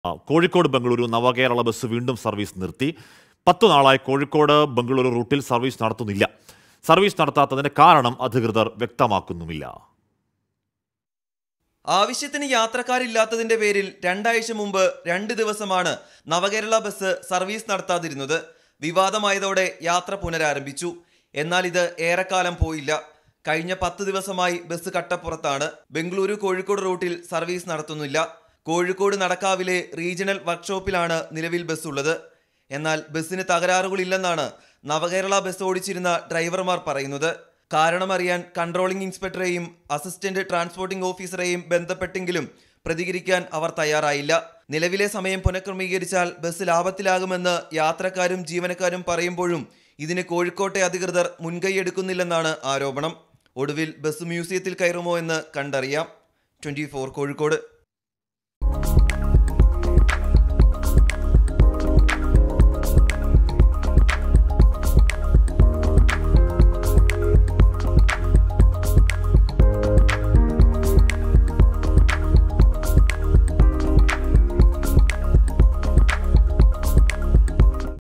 Kozhikode Bengaluru Navakerala bus വീണ്ടും service നിർത്തി. 10 നാളായി കോഴിക്കോട് ബംഗളൂരു റൂട്ടിൽ സർവീസ് നടത്തുന്നില്ല. സർവീസ് നടത്താത്തതിന്റെ കാരണം അധികൃതർ വ്യക്തമാക്കുന്നുമില്ല. ആവശ്യത്തിന് യാത്രക്കാരില്ലാത്തതിന്റെ പേരിൽ 2 ആഴ്ച മുമ്പ് 2 ദിവസമാണ് നവകേരള ബസ് സർവീസ് നടത്താതിരുന്നത്. വിവാദമായതോടെ യാത്ര പുനരാരംഭിച്ചു. എന്നാൽ ഇത് ഏറെക്കാലം പോയില്ല. കഴിഞ്ഞ 10 ദിവസമായി ബസ് കട്ടപ്പുറത്താണ്. ബംഗളൂരു കോഴിക്കോട് റൂട്ടിൽ സർവീസ് നടത്തുന്നില്ല. കോഴിക്കോട് നടക്കാവിലെ റീജിയണൽ വർക്ക്ഷോപ്പിലാണ് നിലവിൽ ബസ് ഉള്ളത്. എന്നാൽ ബസ്സിന് തകരാറുകളില്ലെന്നാണ് നവകേരള ബസ് ഓടിച്ചിരുന്ന ഡ്രൈവർമാർ പറയുന്നത്. കാരണമറിയാൻ കൺട്രോളിംഗ് ഇൻസ്പെക്ടറെയും അസിസ്റ്റന്റ് ട്രാൻസ്പോർട്ടിംഗ് ഓഫീസറെയും ബന്ധപ്പെട്ടെങ്കിലും പ്രതികരിക്കാൻ അവർ തയ്യാറായില്ല. നിലവിലെ സമയം പുനഃക്രമീകരിച്ചാൽ ബസ് ലാഭത്തിലാകുമെന്ന് യാത്രക്കാരും ജീവനക്കാരും പറയുമ്പോഴും ഇതിന് കോഴിക്കോട്ടെ അധികൃതർ മുൻകൈയെടുക്കുന്നില്ലെന്നാണ് ആരോപണം. ഒടുവിൽ ബസ് മ്യൂസിയത്തിൽ കയറുമോ എന്ന് കണ്ടറിയാം. 24 കോഴിക്കോട്.